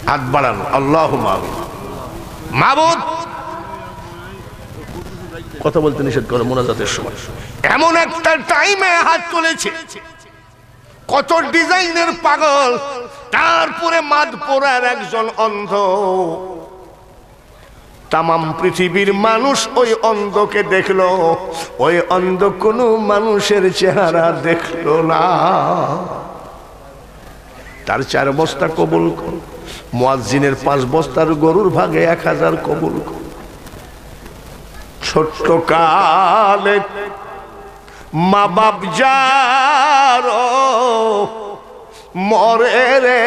হাত বাড়ান, আল্লাহুম্মা আমিন। মাবুদ, কথা বলতে নিষেধ করে মোনাজাতের সময়। এমন একটা টাইমে হাত তুলেছে, কত ডিজাইনের পাগল, তারপরে মাদপুরার একজন অন্ধ। তামাম পৃথিবীর মানুষ ওই অন্ধকে দেখলো, ওই অন্ধ কোনো মানুষের চেহারা দেখলো না। তার 4 বস্তা কবুল কর, মুয়াজ্জিনের 5 বস্তার গরুর ভাগে 1000 কবুল কর। ছোট্ট কালে মা বাপ যার মরে রে,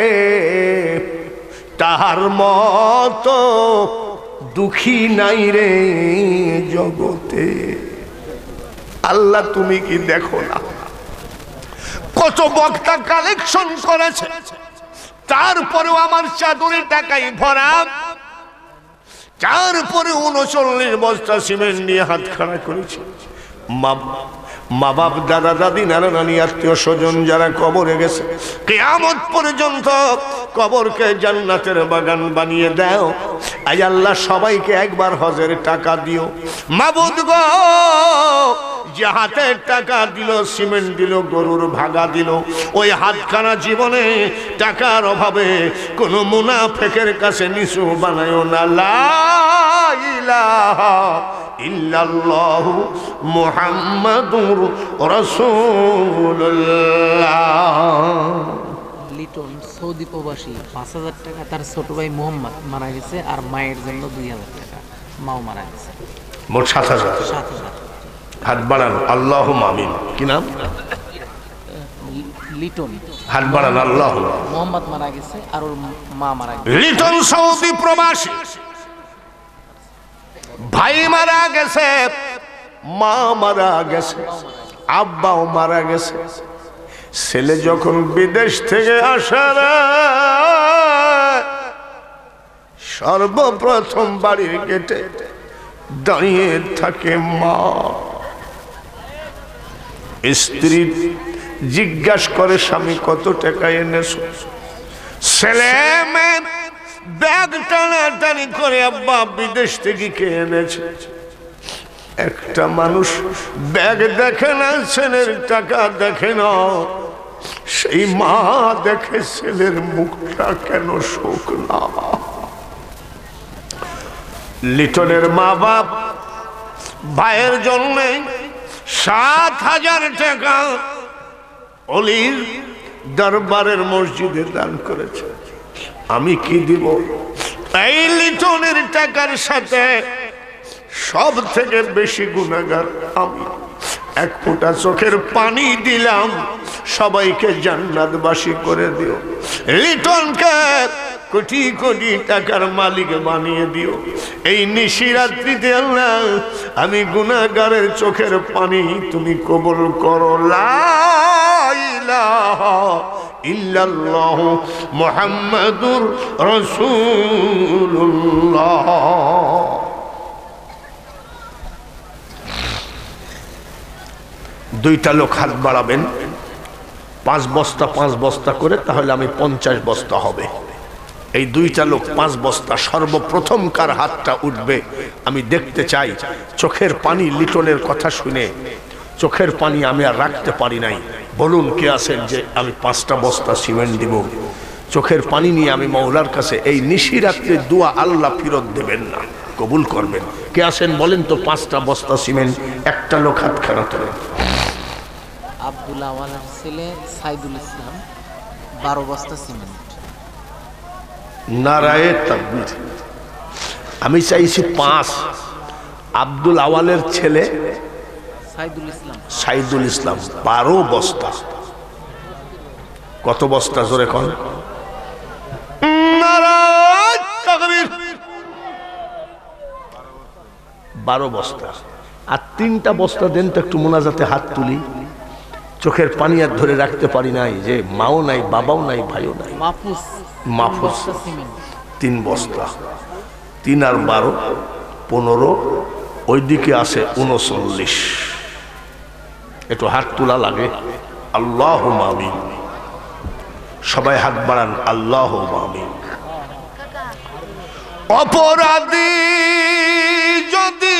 তাহার মতো দুঃখী নাই রে জগতে। আল্লাহ তুমি কি দেখো না? কত বক্তা কালেকশন করেছে, তারপরেও আমার চাদরের টাকাই ভরা, তারপরে 39 বস্তা সিমেন্ট নিয়ে হাত খাড়া করেছে। মা বাপ, দাদা দাদি, নানা নানি, আত্মীয় স্বজন যারা কবরে গেছে, কিয়ামত পর্যন্ত কবরকে জান্নাতের বাগান বানিয়ে দাও। আজ আল্লাহ সবাইকে একবার হজের টাকা দিও। মাবুদ গো, যে হাতের টাকা দিল, সিমেন্ট দিল, গরুর ভাগা দিল, ওই হাতখানা জীবনে টাকার অভাবে কোনো মুনাফিকের কাছে নিচু বানায়ও না। লা ইলাহা ইল্লাল্লাহু মুহাম্মাদুর রাসূলুল্লাহ। লিটন সৌদি প্রবাসী, 5000 টাকা তার ছোট ভাই মোহাম্মদ মারা গেছে, আর মায়ের জন্য 2000 টাকা, মাও মারা গেছে, মোট 7000। 7000। হাত বাড়ান, আল্লাহুম্মা আমিন। কি নাম? লিটন। হাত বাড়ান, আল্লাহুম্মা। মোহাম্মদ মারা গেছে আর ওর মা মারা গেছে। লিটন সৌদি প্রবাসী, ভাই মারা গেছে, মা মারা গেছে, আব্বাও মারা গেছে। ছেলে যখন বিদেশ থেকে আসে, সর্বপ্রথম বাড়ির গেটে দাঁড়িয়ে থাকে মা। স্ত্রী জিজ্ঞাসা করে, স্বামী কত টাকা এনেছো? ছেলে মেয়ে ব্যাগ টানাটানি করে, আব্বা বিদেশ থেকে কে এনেছে? একটা মানুষ ব্যাগ দেখে না, ছেলের টাকা দেখে না, সেই মা দেখে ছেলের মুখটা কেন শুকনা। লিটনের মা বাপ ভাইয়ের জন্য 7000 টাকা অলির দরবারের মসজিদে দান করেছে। আমি কি দিব? এই লিটনের টাকার সাথে সব থেকে বেশি গুনাহগার আমি। 1 ফোঁটা চোখের পানি দিলাম, সবাইকে জান্নাতবাসী করে দিও। লিটনকে কোটি কোটি টাকার মালিক বানিয়ে দিও। এই নিশিরাত্রিতে আল্লাহ, আমি গুনাহগারের চোখের পানি তুমি কবুল করো। লা ইলাহা ইল্লাল্লাহ মুহাম্মাদুর রাসূলুল্লাহ। দুইটা লোক হাত বাড়াবেন, 5 বস্তা 5 বস্তা করে, তাহলে আমি 50 বস্তা হবে। এই দুইটা লোক 5 বস্তা, সর্বপ্রথম কার হাতটা উঠবে আমি দেখতে চাই। চোখের পানি, লিটনের কথা শুনে চোখের পানি আমি আর রাখতে পারি নাই। বলুন কে আছেন যে আমি 5টা বস্তা সিমেন্ট দিব? চোখের পানি নিয়ে আমি মওলার কাছে এই নিশিরাত্রির দোয়া আল্লাহ ফিরত দেবেন না, কবুল করবেন। কে আছেন বলেন তো? 5টা বস্তা সিমেন্ট। একটা লোক হাত খাড়া তোলেন। আব্দুল আওয়ালের ছেলে সাইদুল ইসলাম, 12 বস্তা সিমেন্ট। নারায়ে তাকবীর। আমি চাইছি 5। আব্দুল আওয়ালের ছেলে সাইদুল ইসলাম 12 বস্তা। কত বস্তা জোরে কোন? নারায়ে তাকবীর। 12 বস্তা। আর 3টা বস্তা দেন তো একটু, মোনাজাতে হাত তুলি। চোখের পানি আর ধরে রাখতে পারি নাই, যে মাও নাই, বাবাও নাই, ভাইও নাই। মাহফুজ 3 বস্তা। 3 আর 12 15। ওইদিকে আছে 39। একটু হাত তোলা লাগে। আল্লাহুম্মা আমিন। সবাই হাত বাড়ান, আল্লাহুম্মা আমিন। অপরাধী যদি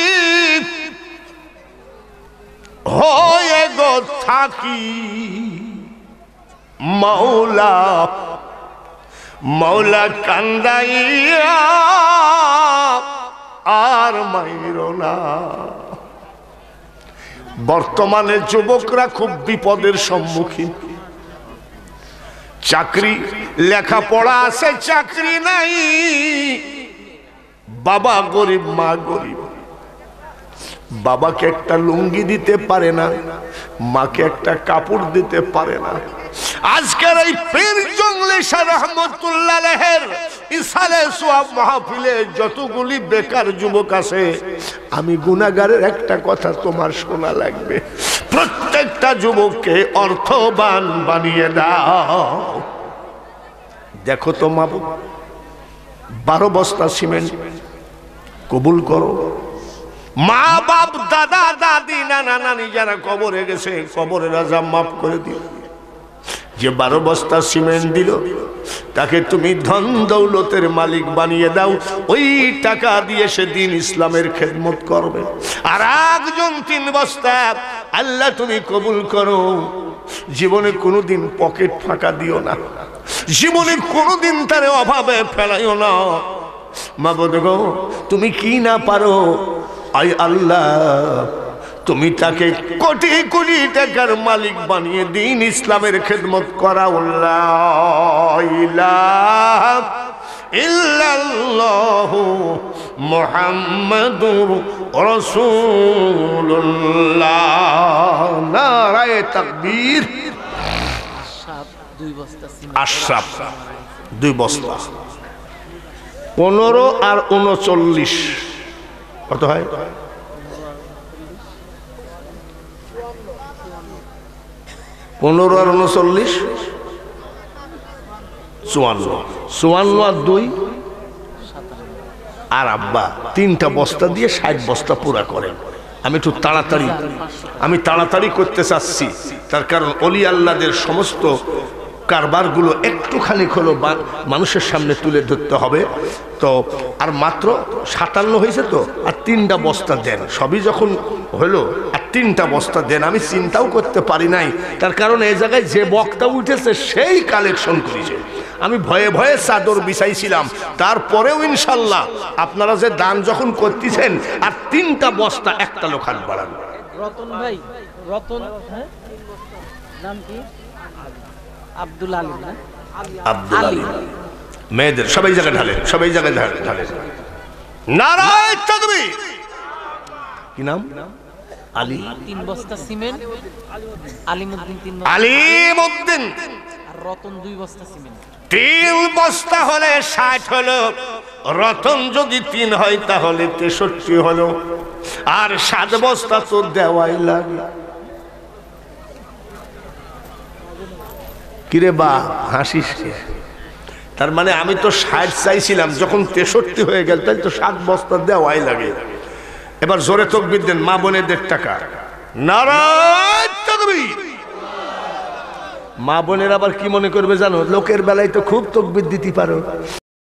হয়ে গো থাকি মৌলা মৌলা কান্দাইয়া আর মাইরো না। বর্তমানে যুবকরা খুব বিপদের সম্মুখীন। চাকরি লেখাপড়া আছে, চাকরি নাই, বাবা গরিব মা গরিব, বাবাকে একটা লুঙ্গি দিতে পারে না, মাকে একটা কাপড় দিতে পারে না। আজকের এই পীর জঙ্গলে শাহ রহমতুল্লাহ আলাইহির ইসালে সোয়াব মাহফিলে যতগুলি বেকার যুবক আছে, আমি গুনাহগারের একটা কথা তোমার শোনা লাগবে, প্রত্যেকটা যুবককে অর্থবান বানিয়ে দাও। দেখো তো মাবুদ, 12 বস্তা সিমেন্ট কবুল করো। মা বাপ দাদা দাদি নানা নানি যারা কবরে গেছে, কবরের আযাব মাফ করে দিও। যে 12 বস্তা সিমেন্ট দিল তাকে তুমি ধন দৌলতের মালিক বানিয়ে দাও। ওই টাকা দিয়ে সে দিন ইসলামের খেদমত করবে। আর একজন 3 বস্তা আল্লাহ তুমি কবুল করো। জীবনে কোনোদিন পকেট ফাঁকা দিও না, জীবনে কোনোদিন তার অভাবে ফেলাইও না। মাবুদ গো, তুমি কি না পারো, আয় আল্লাহ তুমি তাকে কোটি কোটি টাকার মালিক বানিয়ে দিন ইসলামের খেদমত করা। লা ইলাহা ইল্লাল্লাহু মুহাম্মাদুর রাসূলুল্লাহ। নারায়ে তাকবীর। আশরাফ 2 বস্তা 15 আর 39 কত হয়? 15 আর 39 54, 54 আর 2 আর আব্বা 3টা বস্তা দিয়ে 60 বস্তা পুরা করেন। আমি একটু তাড়াতাড়ি করতে চাচ্ছি, তার কারণ অলি আল্লাহদের সমস্ত কারবারগুলো একটুখানি হলো মানুষের সামনে তুলে ধরতে হবে। তো আর মাত্র 57 হয়েছে, তো আর 3টা বস্তা দেন। সবই যখন হলো আর 3টা বস্তা দেন। আমি চিন্তাও করতে পারি নাই, তার কারণ এই জায়গায় যে বক্তা উঠেছে সেই কালেকশন করেছে। আমি ভয়ে ভয়ে চাদর বিছাইছিলাম, তারপরেও ইনশাল্লাহ আপনারা যে দান যখন করতেছেন আর 3টা বস্তা একটা লোক হাত বাড়ান। রতন ভাই, রতন নাম কি? আব্দুল আলী না? আব্দুল আলী। মেয়েদের সবাই জায়গায় ঢালেন, সবাই জায়গায় ঢালেন। নারায়ে তাকবীর। কি নাম? আলী। 3 বস্তা সিমেন্ট, আলিমউদ্দিন 3 বস্তা, আলিমউদ্দিন। আর রতন 2 বস্তা সিমেন্ট। 3 বস্তা হলে 60 হলো, রতন যদি 3 হয় তাহলে 63 হলো, আর 7 বস্তা তো দেওয়াই লাগে। কিরে বা হাসিস কে? তার মানে আমি তো 60 চাইছিলাম, যখন 63 হয়ে গেল তাই তো 7 বস্তা দেওয়াই লাগে। এবার জোরে তাকবীর দেন মা বোনেদের টাকা। নারায়ে তাকবীর। মা বোনের আবার কি মনে করবে জানো, লোকের বেলায় তো খুব তাকবীর দিতে পারো।